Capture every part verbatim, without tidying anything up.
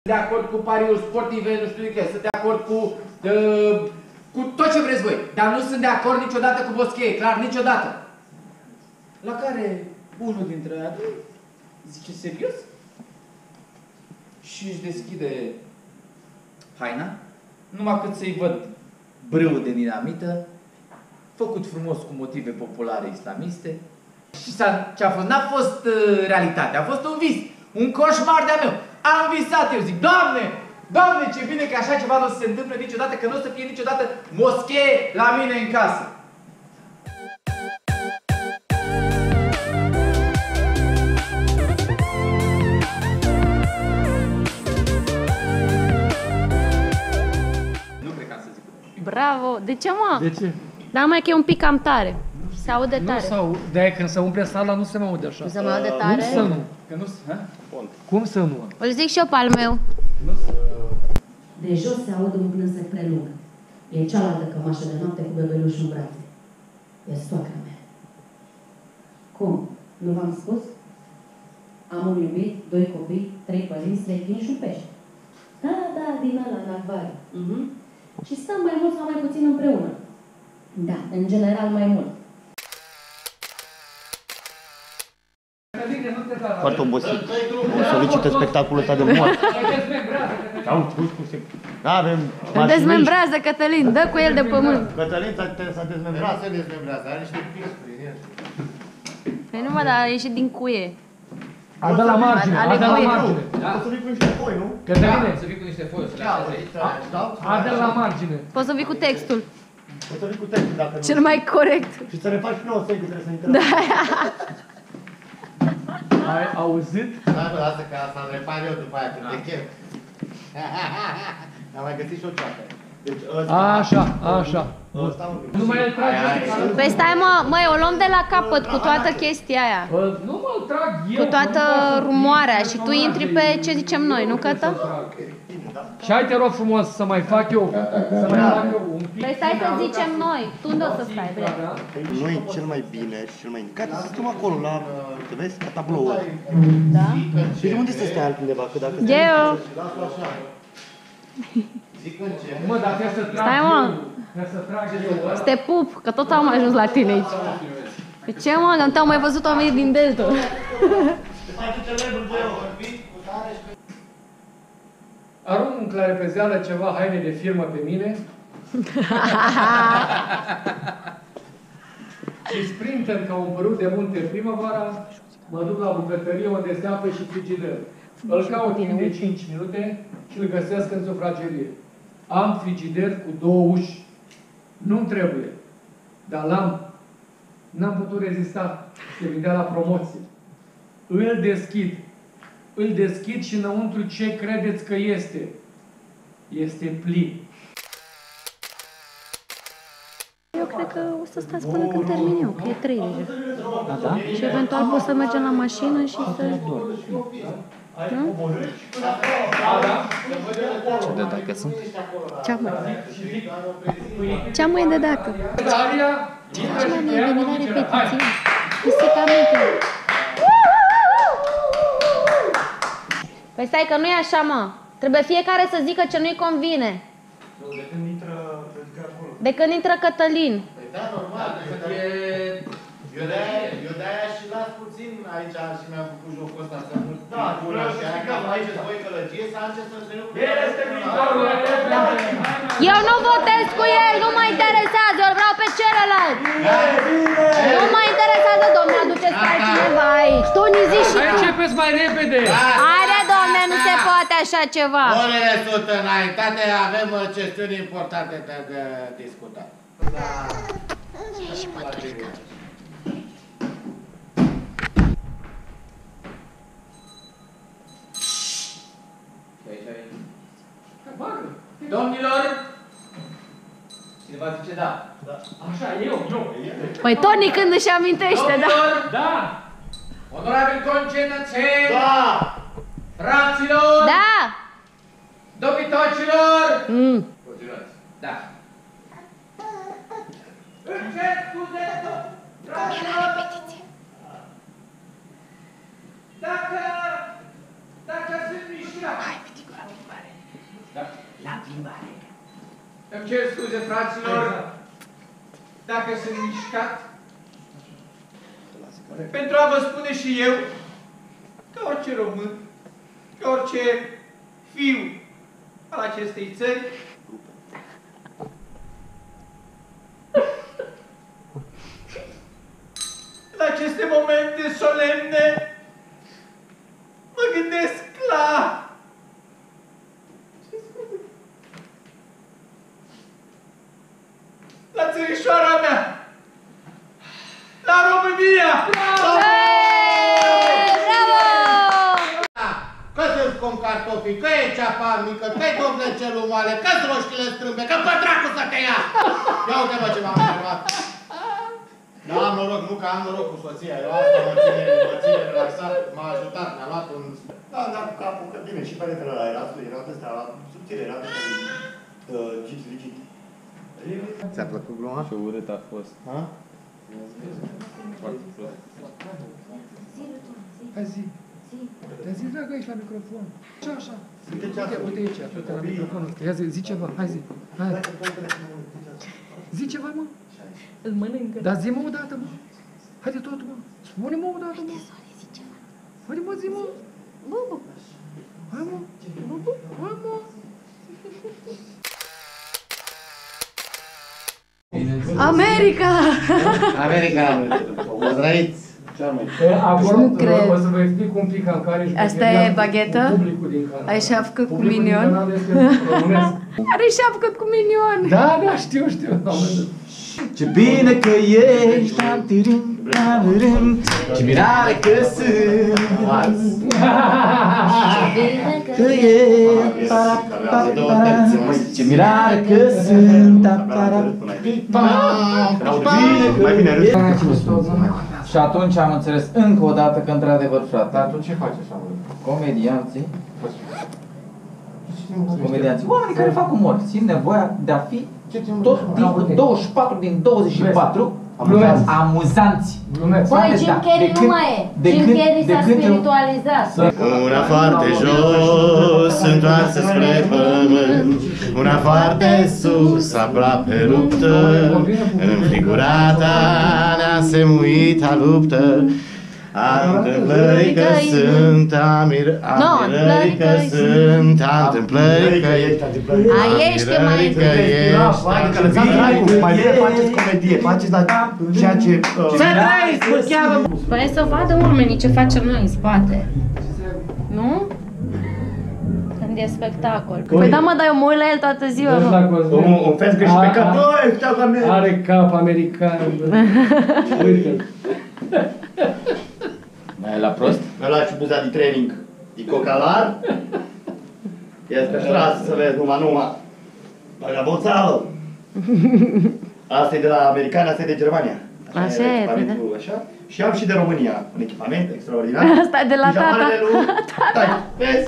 de acord cu pariuri sportive, nu știu de ce, sunt de acord cu, uh, cu tot ce vreți voi, dar nu sunt de acord niciodată cu Boschei, clar, niciodată. La care unul dintre adoi zice serios și își deschide haina, numai cât să-i văd brâul de dinamită, făcut frumos cu motive populare islamiste. Și ce a fost? N-a fost uh, realitate, a fost un vis, un coșmar de-a meu. Am visat, eu zic, Doamne, Doamne, ce bine că așa ceva nu o să se întâmple niciodată, că nu o să fie niciodată moschee la mine în casă. Nu cred că am să zic. Bravo! De ce, mă? De ce? Da, mai că e un pic cam tare. Se aude tare. Nu se aude. De-aia când se umple sala nu se mai aude așa. Nu se mai aude tare? Cum să nu? Că nu ha? Cum să nu? O zic și eu pe al meu. De jos se aude un plânsec prelung. E cealaltă cămașă de noapte cu bebelușul în brațe. E soacra mea. Cum? Nu v-am spus? Am un iubit, doi copii, trei părinți, trei vini și un pește. Da, da, din ăla în acvariu. Uh-huh. Și stăm mai mult sau mai puțin împreună. Da, în general mai mult. Foarte obosit. Solicită spectacolul ăsta de moarte. Da, avem mașini. Dezmembrează, Cătălin, dă cu el de pământ. Cătălin s-a dezmembrat. Se dezmembrează, are niște piscuri în el. Păi nu mă, dar a ieșit din cuie. A dat la margine, a dat la margine. Poți să vii cu niște foi, nu? Cătăline, Să vii cu niște foi, să le a dat la margine. Poți să vii cu textul. Poți să vii cu textul dacă nu. Cel mai corect. Și să ne faci și nouă secund, trebuie să intrăm. Da. Ai auzit? Da, nu, lasă că asta îmi repar eu după aia, când te chem. Am mai găsit și o cioacă. Deci ăsta... Așa, așa. Ăsta un pic. Nu mai îl trag. Păi stai, mă, măi, o luăm de la capăt cu toată chestia aia. Nu mă trag eu. Cu toată rumoarea și tu intri pe ce zicem noi, nu, Cătă? Și hai te rog frumos să mai fac eu, să mai fac eu un pic. Păi stai să zicem noi. Tu unde o să stai, bre? Noi cel mai bine și cel mai indicat să stăm acolo, la, te vezi, la tabloul ăla. Da? Și de unde să stai altundeva? Că dacă Geo! Mă, dar trebuie să trag Stai, mă. eu. Trebuie să trag eu. Să te pup, că tot am ajuns la tine aici. Pe ce, mă? Că nu te-au mai văzut oamenii din Delta. Arunc în clarepezeală ceva haine de firmă pe mine. Și sprinter ca un părut de munte primăvara, mă duc la bucătărie unde se apă și frigider. Îl caut timp de cinci minute și îl găsesc în sufragerie. Am frigider cu două uși. Nu-mi trebuie. Dar l-am. N-am putut rezista. Se vindea la promoție. Îl deschid. Îl deschid și înăuntru ce credeți că este? Este plin. Eu cred că o să stați până când termin eu, că e trei deja. Da, da? Și eventual pot să mergem la mașină și să... Nu? Ce de dacă sunt? Ce-am mai? Ce-am mai de dacă? Ce mai mie veni la repetiție? Pisica mică. Păi stai că nu e așa, mă. Trebuie fiecare să zică ce nu-i convine. De când intră, acolo. De când intră Cătălin. Păi da, normal, să fie... Eu de-aia, eu de-aia și las puțin aici și mi-am făcut jocul ăsta să nu... Da, vreau să zic că aici îți voi călăgie, să am ce să întâlnim cu... El este viitorul! Eu nu votez cu el, nu mă interesează, eu îl vreau pe celălalt. Nu mă interesează, domne, aduceți pe altcineva aici. Tu ni zici și Hai tu. începeți mai repede! Haide, domne, nu se poate așa ceva. Orele sunt înaintate, avem chestiuni importante de, de discutat. Da. E și păturică. Domnilor! Cineva zice da. Așa, eu, eu. Păi Toni când își amintește, da? Da! Onorabil concetățeni! Da! Fraților! Da! Dobitocilor! Mm. Continuați. Da. Încet scuze, fraților! Dacă... Dacă sunt mișcat... Îmi cer scuze, fraților, dacă sunt mișcat, pentru a vă spune și eu, ca orice român, ca orice fiu al acestei țări, în aceste momente solemne, mă gândesc la... la țărișoara mea, la România! Bravo! Că să-ți cum cartofii, că e ceapa mică, că e dovlecelul moale, că-ți roștile strâmbe, că pe dracu să te ia! Ia uite bă ce m-am întrebat. Da, am noroc, nu că am noroc cu soția, eu asta mă ține, mă ține relaxat, m-a ajutat, mi-a luat un... Da, da, cu capul, că bine, și peretele ăla era, era ăsta, subțire, era ăsta de gips rigid. Ți-a plăcut gluma? Ce urât a fost. Ha? Foarte prost. Hai zi. Dar zi, dragă, aici la microfon. Așa, așa. Uite, uite aici, uite la microfonul ăsta. Ia zi, zi ceva, hai zi. Hai. Zi ceva, mă. Îl mănâncă. Dar zi, mă, odată, mă. Haide tot, mă. Spune-mă odată, mă. Haide, mă, zi, mă. Bubu. Hai, mă. Bubu. Hai, mă. America! America! Pozdravit! Acum o să vă explic un pic în care Asta e baghetă? publicul din Canada. Ai șapcă cu Publicul din minion? Canada este românesc. Are șapcă cu minion! Da, da, știu, știu. Ce bine că ești, tam-tirim, tam-tirim, ce mirare că sunt, că ești, pa-pa-pa, ce mirare că sunt, Mai bine râd. Și atunci am înțeles încă o dată că într-adevăr, frate, Dar tu ce faci așa, mă? comedianții, comedianții, oamenii care fac umor, simt nevoia de a fi tot timpul douăzeci și patru din douăzeci și patru Glumesc. amuzanți. Glumesc. Băi, Frate, Jim da, Carrey de nu când- mai e. de Jim când- Carrey de s-a când eu- spiritualizat. Una foarte jos, întoarsă spre pământ, una foarte sus, aproape ruptă, înfigurata ne-a semuita luptă. A întâmplării că sunt, a mirării că sunt, a întâmplării că ești, A ești că mai că ești. Adică lăsați dracu, mai bine faceți comedie, faceți la ceea ce... Ce trăiți, mă cheamă! Păi să vadă oamenii ce facem noi în spate. Nu? Când e spectacol. Păi da, mă, dar eu mă uit la el toată ziua, mă. Un fel că și pe cap, noi, uite ca mea. Are cap american. Uite. Mai e la prost? Ăla și buza de training. E cocalar. Ies pe stradă să vezi, numai, numai. Băga boțală. Asta e de la americani, asta e de Germania. Așa e, echipamentul, așa. Și am și de România un echipament extraordinar. Asta e de la tata. Pijamanele lui... Stai, vezi?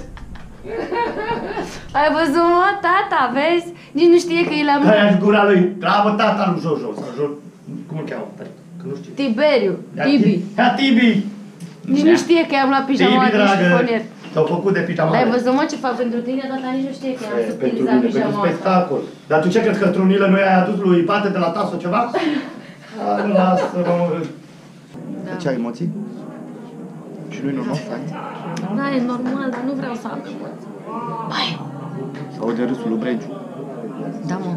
Ai văzut, mă, tata, vezi? Nici nu știe că i l-am... Aia și gura lui. Treabă tata lui Jojo. Sau Jojo. Cum îl cheamă? Că nu știu. Tiberiu, Ia Tibi. Ia Tibi! Nici nu știe că i-am luat pijama Tibi, de dragă. șifonier. S-au făcut de pijama. Dar ai văzut, mă, ce fac pentru tine? Tata nici nu știe că i-am Pentru subtilizat mine, pentru pijama asta. spectacol. Dar tu ce crezi că trunile noi ai adus lui Pate de la Taso ceva? Ah, lasă-mă, mă. Da. Ce ai emoții? Și nu-i normal să ai? Da, e normal, dar nu vreau să am emoții. Hai! S-aude râsul lui Bregiu. Da, mă.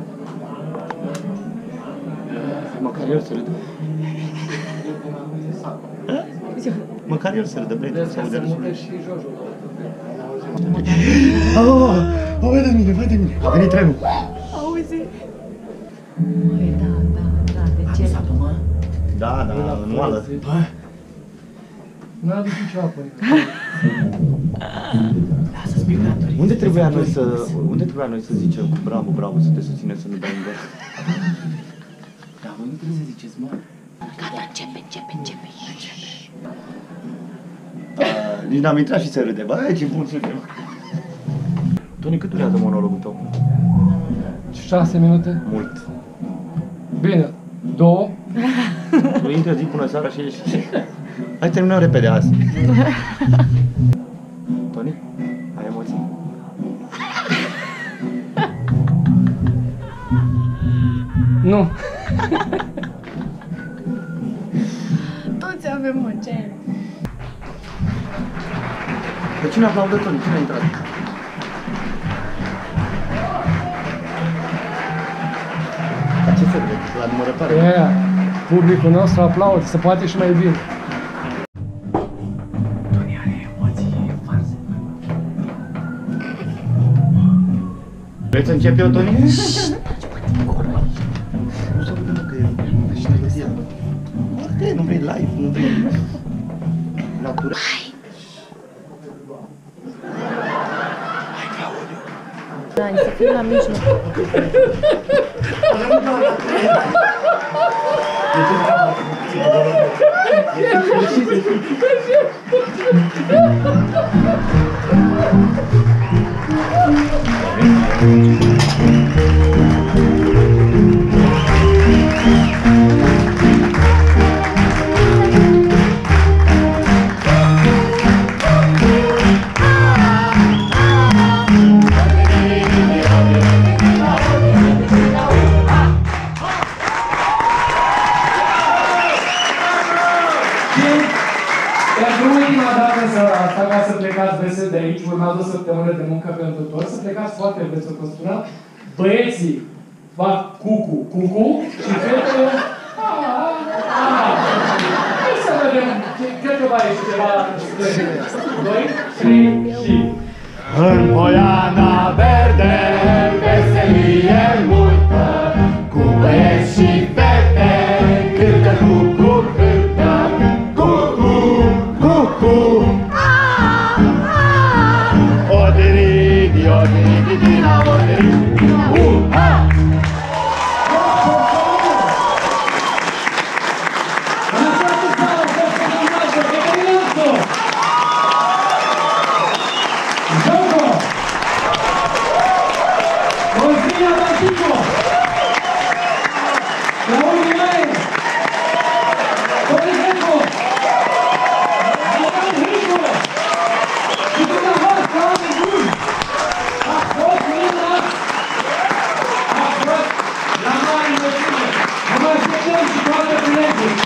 Măcar el să râdă. Măcar el să râdă, Bregiu, s-aude râsul lui. Și Jojo. Oh, oh, vai de mine, vai de mine. A venit trenul. Auzi? Măi, da, da, da, de ce? Da, da, nu ală. Nu a adus nicio apă. Unde trebuia noi să, unde trebuia noi să zicem cu bravo, bravo, să te susținem să nu dai în gol? Dar voi nu trebuie să ziceți, mă. Gata, începe, începe, începe. Uh, nici n-am intrat și să râde. Băi, ce bun suntem. Toni, cât durează monologul tău? șase minute. Mult. Bine. Două. Tu intră, zic bună seara și ieși. Hai, terminăm repede azi. Toni, ai emoții? Nu. Toți avem o ce. Pe cine aplaudă Toni? Cine a intrat? Dar ce se vede? La numărătoare? E aia. Publicul nostru aplaudă, se poate și mai bine. Toni are emoții, e farsă. Vrei să încep eu, Toni? Nu se vede, mă, că e și melodia. Poate, nu vrei live, nu vrei natural. Da, să fim la mijloc. De aici, urmează o săptămână de muncă pentru toți, să plecați foarte veți o costură. Băieții fac cucu, cucu și fetele... Hai să vedem, cred că va ieși ceva... Doi, trei și... În Poiana Verde, veselie multă, cu băieți și fete, cântă cucu, cântă cucu, cucu. Odiridi, odiridi, dina, odiridi, dina, uh-ha! Vă mai așteptăm și toate prieteni!